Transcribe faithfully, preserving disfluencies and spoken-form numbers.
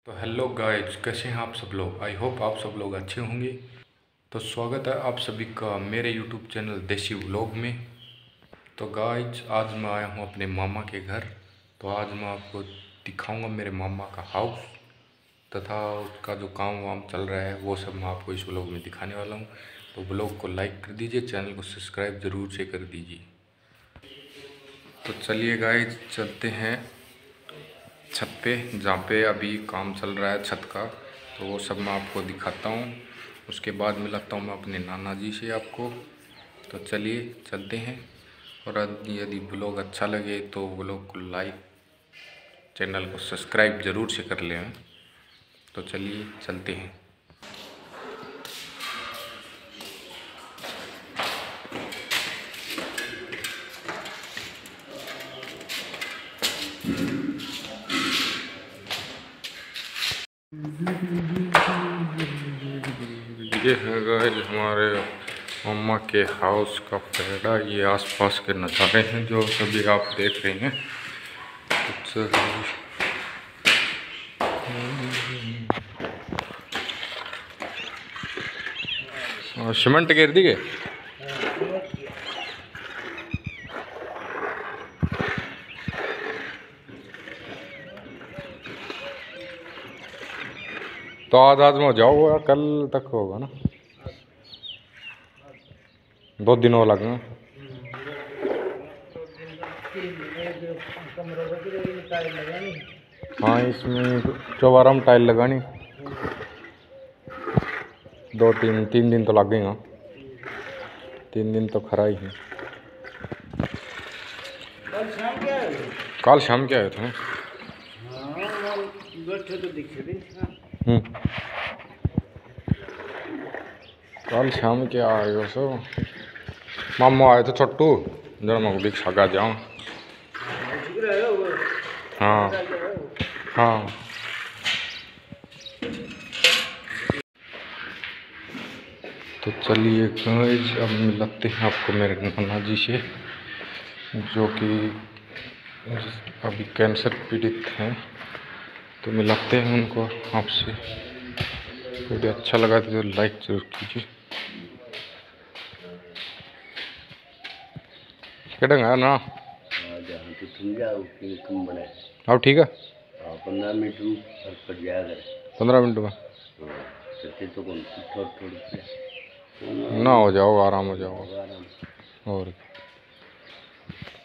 तो hello guys, कैसे हैं आप सब लोग। आई होप आप सब लोग अच्छे होंगे। तो स्वागत है आप सभी का मेरे यूट्यूब चैनल देसी व्लॉग में। तो गाइज, आज मैं आया हूं अपने मामा के घर। तो आज मैं आपको दिखाऊंगा मेरे मामा का हाउस तथा उसका जो काम वाम चल रहा है वो सब मैं आपको इस व्लॉग में दिखाने वाला हूँ। तो व्लॉग को लाइक कर दीजिए, चैनल को सब्सक्राइब ज़रूर से कर दीजिए। तो चलिए गाइज, चलते हैं छत पे, जहाँ पे अभी काम चल रहा है छत का। तो वो सब मैं आपको दिखाता हूँ। उसके बाद मिलाता हूँ मैं अपने नाना जी से आपको। तो चलिए चलते हैं। और यदि ब्लॉग अच्छा लगे तो ब्लॉग को लाइक, चैनल को सब्सक्राइब ज़रूर से कर लें। तो चलिए चलते हैं। ये है गाइस हमारे मम्मा के हाउस का पैड़ा। ये आसपास के नज़ारे हैं जो सभी आप देख रहे हैं। और सीमेंट गिर दी गए। तो आज आज में जाओ या कल तक होगा ना? दो दिन और लगेंगे। हाँ, इसमें चौबारा में टाइल लगानी। दो तीन तीन दिन तो लगेगा। तीन दिन तो खरा ही है। कल शाम क्या आए थे? हम्म कल शाम क्या आए हो सो? मामू आए थे छोटू, जरा मैं भी छगा जाऊँ। हाँ हाँ। तो चलिए गाइस, अब मिलाते हैं आपको मेरे नाना जी से, जो कि अभी कैंसर पीड़ित हैं। तो मिलाते हैं उनको आपसे। वीडियो अच्छा लगा तो लाइक जरूर कीजिए। क्या ना अब ठीक है। पंद्रह मिनट पंद्रह मिनट में ना हो जाओ, आराम हो जाओ। और